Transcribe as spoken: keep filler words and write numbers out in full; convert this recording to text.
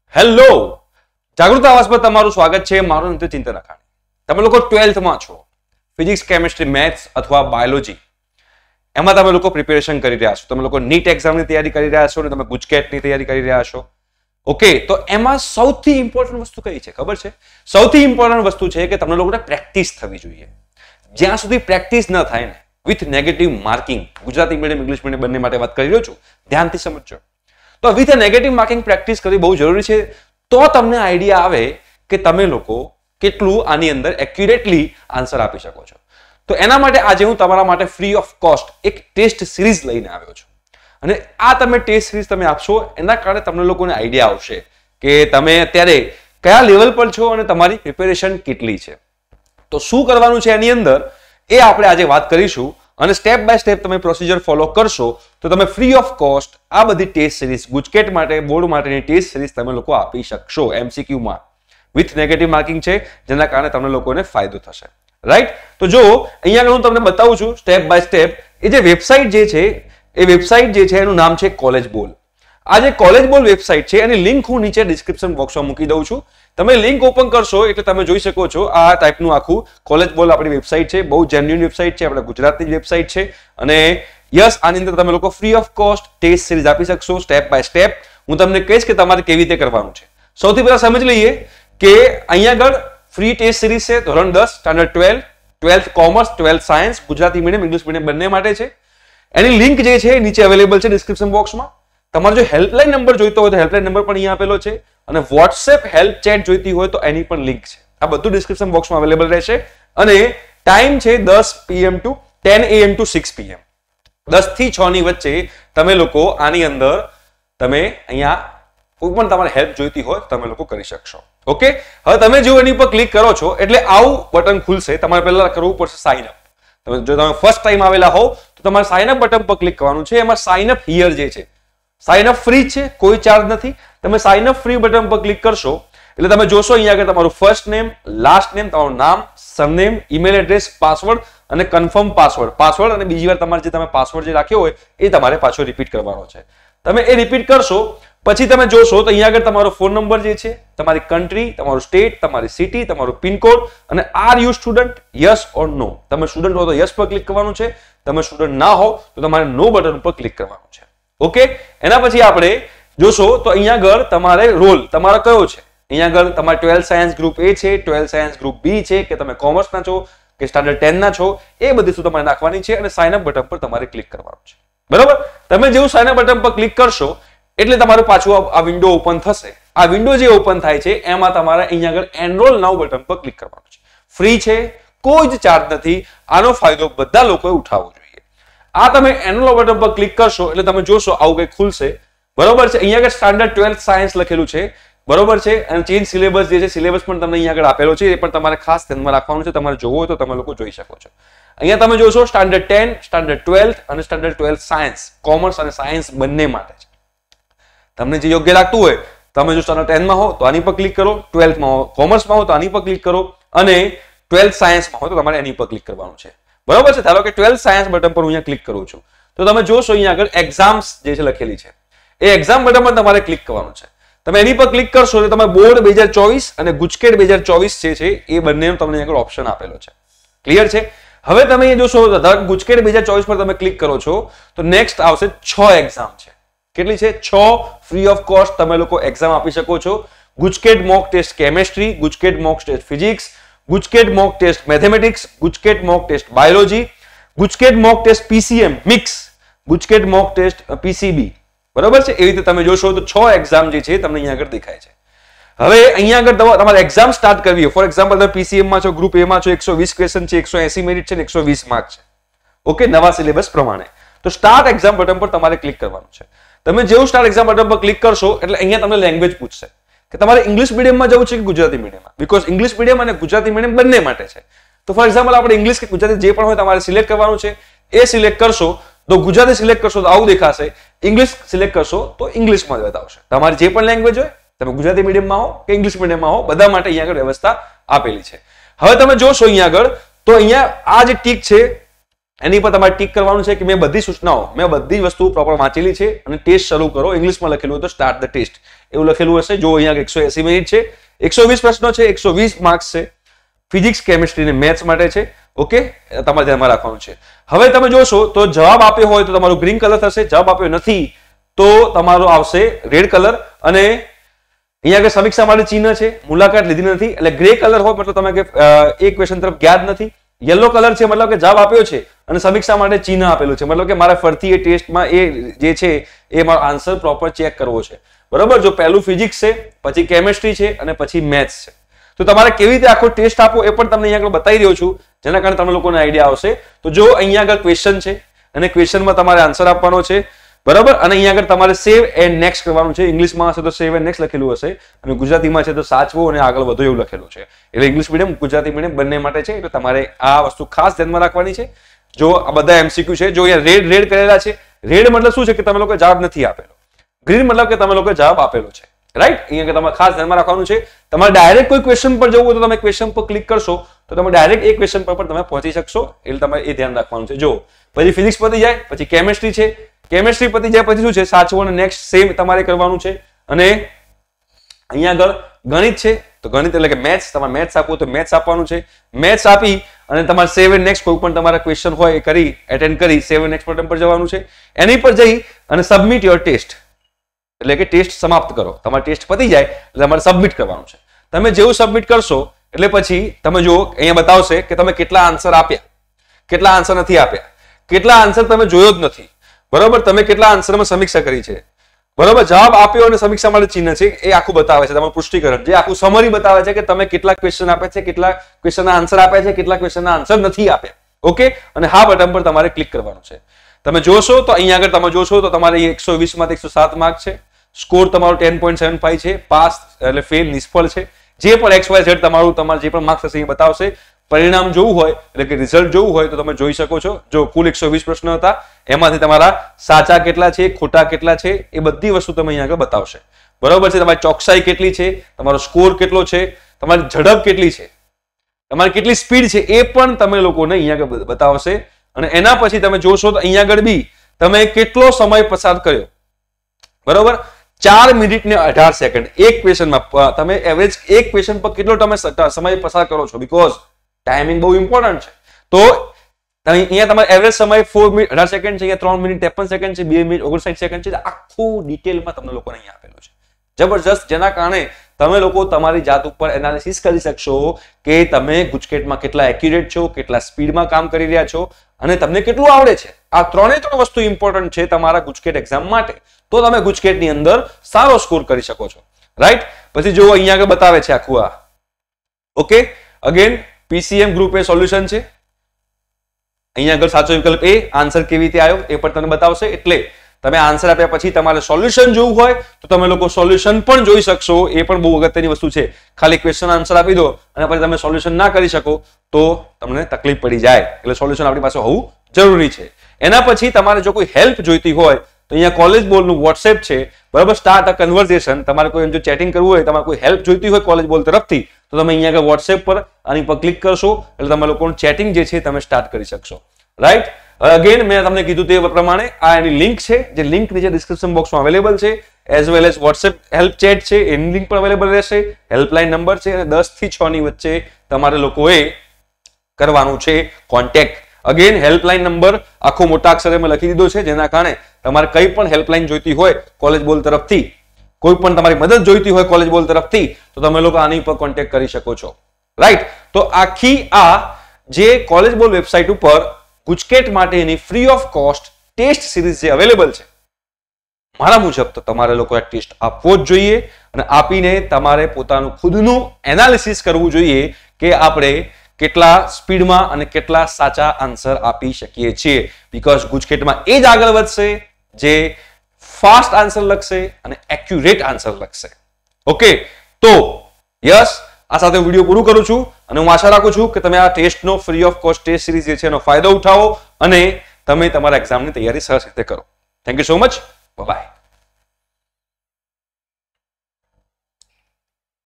Hello, જાગૃત આવાસ પર તમારું સ્વાગત છે. મારું નામ ચિંતન અખાણી. તમે લોકો ટ્વેલ્થ માં છો, ફિઝિક્સ, કેમિસ્ટ્રી, મેથ્સ અથવા બાયોલોજી એમાં તમે લોકો પ્રિપેરેશન કરી રહ્યા છો. તમે લોકો નીટ એક્ઝામની તૈયારી કરી રહ્યા છો અને તમે ગુજકેટની તૈયારી કરી રહ્યા છો. ઓકે, તો એમાં સૌથી ઇમ્પોર્ટન્ટ વસ્તુ કઈ છે ખબર છે? સૌથી ઇમ્પોર્ટન્ટ વસ્તુ છે કે તમને લોકોને પ્રેક્ટિસ થવી જોઈએ. જ્યાં સુધી પ્રેક્ટિસ ન થાય ને, with negative marking, Gujarati medium English medium બંને માટે વાત કરી રહ્યો છું, ધ્યાનથી સમજજો. તો વિથ નેગેટિવ માર્કિંગ પ્રેક્ટિસ કરવી બહુ જરૂરી છે. તો તમને આઈડિયા આવે કે તમે લોકો કેટલું આની અંદર એક્યુરેટલી આન્સર આપી શકો છો. તો એના માટે આજે હું તમારા માટે ફ્રી ઓફ કોસ્ટ એક ટેસ્ટ સિરીઝ લઈને આવ્યો છું. અને આ તમે ટેસ્ટ સિરીઝ તમે આપશો, એના કારણે તમને લોકોને આઈડિયા આવશે કે તમે અત્યારે કયા લેવલ પર છો અને તમારી પ્રિપેરેશન કેટલી છે. તો શું કરવાનું છે એની અંદર એ આપણે આજે વાત કરીશું. અને સ્ટેપ બાય સ્ટેપ તમે પ્રોસિજર ફોલો કરશો તો તમે ફ્રી ઓફ કોસ્ટ આ બધી ટેસ્ટ સિરીઝ, ગુજકેટ માટે, બોર્ડ માટેની ટેસ્ટ સિરીઝ તમે લોકો આપી શકશો એમસીક્યુમાં. વિથ નેગેટિવ માર્કિંગ છે, જેના કારણે તમને લોકોને ફાયદો થશે. રાઈટ? તો જો અહીંયા હું તમને બતાવું છું સ્ટેપ બાય સ્ટેપ. એ જે વેબસાઇટ જે છે એ વેબસાઇટ જે છે એનું નામ છે કોલેજ બોલ. આ જે કોલેજ બોલ વેબસાઇટ છે એની લિંક હું નીચે ડિસ્ક્રિપ્શન બોક્સમાં મૂકી દઉં છું. તમે લિંક ઓપન કરશો એટલે તમે જોઈ શકો છો આ ટાઈપનું આખું કોલેજ બોલ આપણી વેબસાઇટ છે. બહુ જેન્યુઇન વેબસાઇટ છે, આપણે ગુજરાતની જ વેબસાઇટ છે. અને યસ, આની અંદર તમે લોકો free of cost test series આપી શકશો સ્ટેપ બાય સ્ટેપ. હું તમને કહીશ કે તમારે કેવી રીતે કરવાનું છે. સૌથી પહેલા સમજી લઈએ કે અહીંયા આગળ ફ્રી ટેસ્ટ સિરીઝ છે ધોરણ દસ, standard twelve, twelfth commerce, twelfth science, Gujarati medium, English medium બંને માટે છે. એની લિંક જે છે નીચે અવેલેબલ છે ડિસ્ક્રિપ્શન બોક્સમાં. તમારો જો હેલ્પલાઇન નંબર જોઈતો હોય તો હેલ્પલાઇન નંબર પણ અહીંયા આપેલો છે. અને વોટ્સએપ હેલ્પ ચેટ જોઈતી હોય તો એની પણ લિંક છે. આ બધું ડિસ્ક્રિપ્શન બોક્સમાં અવેલેબલ રહેશે. અને ટાઈમ છે દસ PM to ten AM to six PM. દસ થી છ ની વચ્ચે તમે લોકો આની અંદર તમે અહીંયા કોઈ પણ તમારે હેલ્પ જોઈતી હોય તમે લોકો કરી શકશો. ઓકે, હવે તમે જો એની પર ક્લિક કરો છો એટલે આવું બટન ખુલશે. તમારે પહેલા કરવું પડશે સાઇન અપ. તમે જો તમે ફર્સ્ટ ટાઈમ આવેલા હોવ તો તમારે સાઇન અપ બટન પર ક્લિક કરવાનું છે. એમાં સાઇન અપ હિયર જે છે, સાઇન અપ ફ્રી છે, કોઈ ચાર્જ નથી. તમે સાઇન અપ ફ્રી બટન પર ક્લિક કરશો એટલે તમે જોશો અહીંયા આગળ તમારું ફર્સ્ટ નેમ, લાસ્ટ નેમ, તમારું નામ, સરનેમ, ઈમેલ એડ્રેસ, પાસવર્ડ અને કન્ફર્મ પાસવર્ડ. પાસવર્ડ અને બીજી વાર તમારે જે તમે પાસવર્ડ જે રાખ્યો હોય એ તમારે પાછો રિપીટ કરવાનો છે. તમે એ રિપીટ કરશો પછી તમે જોશો તો અહીંયા આગળ તમારો ફોન નંબર જે છે, તમારી કન્ટ્રી, તમારું સ્ટેટ, તમારી સિટી, તમારું પિનકોડ અને are you student, yes or no. તમે સ્ટુડન્ટ હો તો યસ પર ક્લિક કરવાનું છે. તમે સ્ટુડન્ટ ના હો તો તમારે નો બટન પર ક્લિક કરવાનું છે. ઓકે, એના પછી આપણે જોશો તો અહીંયા આગળ તમારે રોલ તમારો કયો છે. અહીંયા આગળ તમારે ટ્વેલ્થ સાયન્સ ગ્રુપ એ છે, ટ્વેલ્થ સાયન્સ ગ્રુપ બી છે, કે તમે કોમર્સના છો કે સ્ટાન્ડર્ડ ટેન ના છો, એ બધી શું તમારે નાખવાની છે. અને સાઇન અપ બટન પર તમારે ક્લિક કરવાનું છે. બરોબર? તમે જેવું સાઇન અપ બટન પર ક્લિક કરશો એટલે તમારું પાછું આ વિન્ડો ઓપન થશે. આ વિન્ડો જે ઓપન થાય છે એમાં તમારે અહીંયા આગળ એનરોલ નાઉ બટન પર ક્લિક કરવાનું છે. ફ્રી છે, કોઈ જ ચાર્જ નથી. આનો ફાયદો બધા લોકોએ ઉઠાવવો જોઈએ. આ તમે એનરોલ બટન પર ક્લિક કરશો એટલે તમે જોશો આવું કંઈક ખુલશે. બરોબર છે? અહીંયા આગળ સ્ટાન્ડર્ડ ટ્વેલ્થ સાયન્સ લખેલું છે. બરોબર છે? અને ચેન્જ સિલેબસ જે છે, સિલેબસ પણ તમને અહીંયા આગળ આપેલો છે. એ પણ તમારે ખાસ ધ્યાનમાં રાખવાનું છે. તમારે જોવો હોય તો તમે લોકો જોઈ શકો છો. અહીંયા તમે જોશો સ્ટાન્ડર્ડ ટેન, સ્ટાન્ડર્ડ ટ્વેલ્થ અને સ્ટાન્ડર્ડ ટ્વેલ્થ સાયન્સ, કોમર્સ અને સાયન્સ બંને માટે છે. તમને જે યોગ્ય લાગતું હોય, તમે જો સ્ટાન્ડર્ડ ટેન માં હો તો આની પર ક્લિક કરો, ટ્વેલ્થ માં હો, કોમર્સમાં હો તો આની પર ક્લિક કરો અને ટ્વેલ્થ સાયન્સમાં હોય તો તમારે એની પર ક્લિક કરવાનું છે. બરોબર છે? ધારો કે ટ્વેલ્થ સાયન્સ બટન પર હું અહીંયા ક્લિક કરું છું તો તમે જોશો અહીંયા આગળ એક્ઝામ્સ જે છે લખેલી છે. એ એક્ઝામ બટન પર તમારે ક્લિક કરવાનું છે. તમે એની પર ક્લિક કરશો એટલે તમે બોર્ડ બે હજાર ચોવીસ અને ગુજકેટ બે હજાર ચોવીસ જે છે એ બંનેનો તમને આગળ ઓપ્શન આપેલો છે. ક્લિયર છે? હવે તમે અહીંયા જોશો ગુજકેટ બે હજાર ચોવીસ પર તમે ક્લિક કરો છો તો નેક્સ્ટ આવશે છ એક્ઝામ છે. કેટલી છે? છ ફ્રી ઓફ કોસ્ટ તમે લોકો એક્ઝામ આપી શકો છો. GUJCET mock test chemistry, GUJCET mock test physics, GUJCET mock test mathematics, GUJCET mock test biology, GUJCET mock test PCM mix, GUJCET mock test PCB. બરોબર છે? એવી રીતે તમે જોશો તો છ એક્ઝામ જે છે તમને અહીંયા આગળ દેખાય છે. હવે અહીંયા આગળ તમારે એક્ઝામ સ્ટાર્ટ કરવી હોય, ફોર એક્ઝામ્પલ તમે પીસીએમ માં છો, ગ્રુપ એ માં છો, એકસો વીસ ક્વેશ્ચન છે, એકસો એસી મિનિટ છે, એકસો વીસ માર્ક છે. ઓકે, નવા સિલેબસ પ્રમાણે. તો સ્ટાર્ટ એક્ઝામ બટન પર તમારે ક્લિક કરવાનું છે. તમે જેવું સ્ટાર્ટ એક્ઝામ બટન પર ક્લિક કરશો એટલે અહીંયા તમને લેંગ્વેજ પૂછશે કે તમારે ઇંગ્લિશ મીડિયમમાં જવું છે કે ગુજરાતી મીડિયમમાં. બીકોઝ ઇંગ્લિશ મીડિયમ અને ગુજરાતી મીડિયમ બંને માટે છે. તો ફોર એક્ઝામ્પલ આપણે ઇંગ્લિશ કે ગુજરાતી જે પણ હોય તમારે સિલેક્ટ કરવાનું છે. એ સિલેક્ટ કરશો તો ગુજરાતી સિલેક્ટ કરશો તો આવું દેખાશે. ઇંગ્લિશ સિલેક્ટ કરશો તો ઇંગ્લિશમાં જ બતાવશે. તમારે જે પણ લેંગ્વેજ હોય, તમે ગુજરાતી મીડિયમમાં હો કે ઇંગ્લિશ મીડિયમમાં હો, બધા માટે અહીંયા આગળ વ્યવસ્થા આપેલી છે. હવે તમે જોશો અહીંયા આગળ તો અહીંયા આ જે ટીક છે એની પર તમારે ટીક કરવાનું છે કે મેં બધી સૂચનાઓ મેં બધી વસ્તુ પ્રોપર વાંચેલી છે અને ટેસ્ટ શરૂ કરો. ઇંગ્લિશમાં લખેલું હોય તો સ્ટાર્ટ ધ ટેસ્ટ એવું લખેલું હશે. જો અહીંયા એકસો એસી મિનિટ છે, એકસો વીસ પ્રશ્નો છે, એકસો વીસ માર્ક્સ છે. ફિઝિક્સ, કેમિસ્ટ્રી અને મેથ્સ માટે છે. ઓકે, તમારે ધ્યાનમાં રાખવાનું છે. હવે તમે જોશો તો જવાબ આપ્યો હોય તો તમારું ગ્રીન કલર થશે, જવાબ આપ્યો નથી તો તમારો આવશે રેડ કલર. અને અહીંયા આગળ સમીક્ષા માટે ચિહ્ન છે, મુલાકાત લીધી નથી એટલે ગ્રે કલર હોય મતલબ તમે એક ક્વેશ્ચન તરફ ગયા જ નથી. યલો કલર છે મતલબ કે જવાબ આપ્યો છે અને સમીક્ષા માટે ચિહ્ન આપેલું છે મતલબ કે મારે ફરતી એ ટેસ્ટમાં એ જે છે એ મારો આન્સર પ્રોપર ચેક કરવો છે. બરોબર. જો પહેલું ફિઝિક્સ છે, પછી કેમિસ્ટ્રી છે અને પછી મેથ્સ છે. તો તમારે કેવી રીતે આખો ટેસ્ટ આપો એ પણ તમને અહીંયા આગળ બતાવી રહ્યો છું, જેના કારણે તમને લોકોને આઈડિયા આવશે. તો જો અહીંયા આગળ ક્વેશ્ચન છે અને ક્વેશ્ચનમાં તમારે આન્સર આપવાનો છે. બરાબર. અને અહીંયા આગળ તમારે સેવ એન્ડ નેક્સ્ટ કરવાનું છે. ઇંગ્લિશમાં હશે તો સેવ એન્ડ નેક્સ્ટ લખેલું હશે અને ગુજરાતીમાં છે તો સાચવો અને આગળ વધો એવું લખેલું છે. એટલે ઇંગ્લિશ મીડિયમ, ગુજરાતી મીડિયમ બંને માટે છે. એટલે તમારે આ વસ્તુ ખાસ ધ્યાનમાં રાખવાની છે. જો આ બધા એમસીક્યુ છે, જો અહીંયા રેડ રેડ કરેલા છે, રેડ મતલબ શું છે કે તમે લોકો જવાબ નથી આપેલો, ગ્રીન મતલબ કે તમે લોકો જવાબ આપેલો છે. રાઈટ. અહીંયા તમારે ખાસ ધ્યાનમાં રાખવાનું છે. તમારે ડાયરેક્ટ કોઈ ક્વેશ્ચન પર જવું હોય તો તમે ક્વેશ્ચન પર ક્લિક કરશો તો તમે ડાયરેક્ટ એ ક્વેશ્ચન પર તમે પહોંચી શકશો. એટલે તમારે એ ધ્યાન રાખવાનું છે. જો પછી ફિઝિક્સ પતી જાય, પછી કેમિસ્ટ્રી છે, કેમિસ્ટ્રી પતી જાય પછી શું છે સાચવો અને નેક્સ્ટ સેમ તમારે કરવાનું છે. અને અહીંયા આગળ ગણિત છે તો ગણિત એટલે કે મેથ્સ, તમારે મેથ્સ આપવું તો મેથ્સ આપવાનું છે. મેથ્સ આપી અને તમારે સેવ એન્ડ નેક્સ્ટ કોઈ પણ તમારા ક્વેશ્ચન હોય એ કરી એટેન્ડ કરી સેવ એન્ડ નેક્સ્ટ બટન પર જવાનું છે. એની પર જઈ અને સબમિટ યોર ટેસ્ટ એટલે કે ટેસ્ટ સમાપ્ત કરો. તમારે ટેસ્ટ પતી જાય એટલે તમારે સબમિટ કરવાનું છે. તમે જેવું સબમિટ કરશો એટલે પછી તમે જુઓ અહીંયા બતાવશે કે તમે કેટલા આન્સર આપ્યા, કેટલા આન્સર નથી આપ્યા, કેટલા આન્સર તમે જોયો જ નથી. બરોબર. તમે કેટલા આન્સરમાં સમીક્ષા કરી છે. બરોબર. જવાબ આપ્યો અને સમીક્ષા માટે ચિહ્ન છે એ આખું બતાવે છે. તમારું પુષ્ટિકરણ જે આખું સમરી બતાવે છે કે તમે કેટલા ક્વેશ્ચન આપ્યા છે, કેટલા ક્વેશ્ચનના આન્સર આપ્યા છે, કેટલા ક્વેશ્ચનના આન્સર નથી આપ્યા. ઓકે. અને હા બટન પર તમારે ક્લિક કરવાનું છે. તમે જોશો તો અહીંયા આગળ તમે જોશો તો તમારે એકસો વીસ માંથી એકસો સાત માર્ક છે. સ્કોર તમારો ટેન પોઈન્ટ સેવન ફાઈવ છે. પાસ એટલે ફેલ, નિષ્ફળ છે. જે પણ એક્સ વાય ઝેડ તમારું તમારે જે પણ માર્ક્સ હશે એ બતાવશે. પરિણામ જોવું હોય એટલે કે રિઝલ્ટ જોવું હોય તો તમે જોઈ શકો છો. જો કુલ એકસો વીસ પ્રશ્ન હતા એમાંથી તમારા સાચા કેટલા છે, ખોટા કેટલા છે એ બધી વસ્તુ તમે અહીંયા આગળ બતાવશે. બરોબર છે. તમારી ચોકસાઈ કેટલી છે, તમારો સ્કોર કેટલો છે, તમારી ઝડપ કેટલી છે, તમારી કેટલી સ્પીડ છે એ પણ તમે લોકોને અહીંયા આગળ બતાવશે. અને એના પછી તમે જોશો તો અહીંયા આગળ બી તમે કેટલો સમય પસાર કર્યો. બરોબર. ચાર મિનિટ ને અઢાર સેકન્ડ એક ક્વેશ્ચનમાં તમે એવરેજ એક ક્વેશ્ચન પર કેટલો તમે સમય પસાર કરો છો. બીકોઝ ટાઈમિંગ બહુ ઇમ્પોર્ટન્ટ છે. તો અહીંયા તમારે એવરેજ સમય ચાર મિનિટ અઢાર સેકન્ડ છે, અહીંયા ત્રણ મિનિટ ત્રેપન સેકન્ડ છે, બે મિનિટ ઓગણસાઠ સેકન્ડ છે. આખું ડિટેલમાં તમને લોકોને અહીંયા આપેલું છે. જબરજસ્ત. જેના કારણે તમે લોકો તમારી જાત ઉપર એનાલિસિસ કરી શકશો કે તમે ગુજકેટમાં કેટલા એક્યુરેટ છો, કેટલા સ્પીડમાં કામ કરી રહ્યા છો અને તમને કેટલું આવડે છે. આ ત્રણે ત્રણ વસ્તુ ઇમ્પોર્ટન્ટ છે તમારા ગુજકેટ એક્ઝામ માટે. તો તમે ગુજકેટની અંદર સારો સ્કોર કરી શકો છો. રાઈટ. પછી જો અહીંયા આગળ બતાવે છે આખું આ. ઓકે. અગેન પીસીએમ ગ્રુપ એ સોલ્યુશન છે. અહીંયા આગળ સાચો વિકલ્પ એ. આન્સર કેવી રીતે આવ્યો એ પણ તમને બતાવશે. એટલે તમે આન્સર આપ્યા પછી તમારે સોલ્યુશન જોવું હોય તો તમે લોકો સોલ્યુશન પણ જોઈ શકશો. એ પણ બહુ અગત્યની વસ્તુ છે. ખાલી ક્વેશ્ચન આન્સર આપી દો અને પછી તમે સોલ્યુશન ના કરી શકો તો તમને તકલીફ પડી જાય. એટલે સોલ્યુશન આપણી પાસે હોવું જરૂરી છે. એના પછી તમારે જો કોઈ હેલ્પ જોઈતી હોય તો અહીંયા કોલેજ બોલનું વોટ્સએપ છે. બરાબર. Start a conversation. તમારે કોઈ જો ચેટિંગ કરવું હોય, તમારે કોઈ હેલ્પ જોઈતી હોય કોલેજ બોલ તરફથી તો તમે અહીંયા આગળ વોટ્સએપ પર આની પર ક્લિક કરશો એટલે તમે લોકોનું ચેટિંગ જે છે તમે સ્ટાર્ટ કરી શકશો. રાઈટ. અગેન મેં તમને કીધું તે પ્રમાણે આ એની લિંક છે, જે લિંક નીચે ડિસ્ક્રિપ્શન બોક્સમાં અવેલેબલ છે. As well as WhatsApp help chat છે એની લિંક પણ અવેલેબલ રહેશે. હેલ્પલાઇન નંબર છે અને દસ થી છ ની વચ્ચે તમારે લોકોએ કરવાનું છે કોન્ટેક્ટ. અગેન હેલ્પલાઇન નંબર આખો મોટા અક્ષરે મેં લખી દીધો છે, જેના કારણે તમારે કઈ પણ હેલ્પલાઇન જોઈતી હોય કોલેજ બોલ તરફથી, કોઈ પણ તમારી મદદ જોઈતી હોય કોલેજ બોલ તરફથી તો તમે લોકો આની પર કોન્ટેક્ટ કરી શકો છો. રાઈટ. તો આખી આ જે કોલેજ બોલ વેબસાઇટ ઉપર ગુજકેટ માટેની free of cost test series જે અવેલેબલ છે, મારા મુજબ તો તમારે લોકો આ ટેસ્ટ આપવો જ જોઈએ અને આપીને તમારે પોતાનું ખુદનું એનાલિસિસ કરવું જોઈએ કે આપણે કેટલા સ્પીડમાં અને કેટલા સાચા આન્સર આપી શકીએ છીએ. બીકોઝ ગુજકેટમાં એ જ આગળ વધશે જે ફાસ્ટ આન્સર લખશે અને એક્યુરેટ આન્સર લખશે. ઓકે. તો યસ, આ સાથે વિડીયો પૂરું કરું છું અને હું આશા રાખું છું કે તમે આ ટેસ્ટનો free of cost test series જે છે એનો ફાયદો ઉઠાવો અને તમે તમારા એક્ઝામની તૈયારી સરસ રીતે કરો. Thank you so much. By.